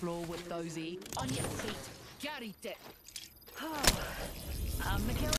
floor with those ears. On your feet. Carry it. I'm the killer.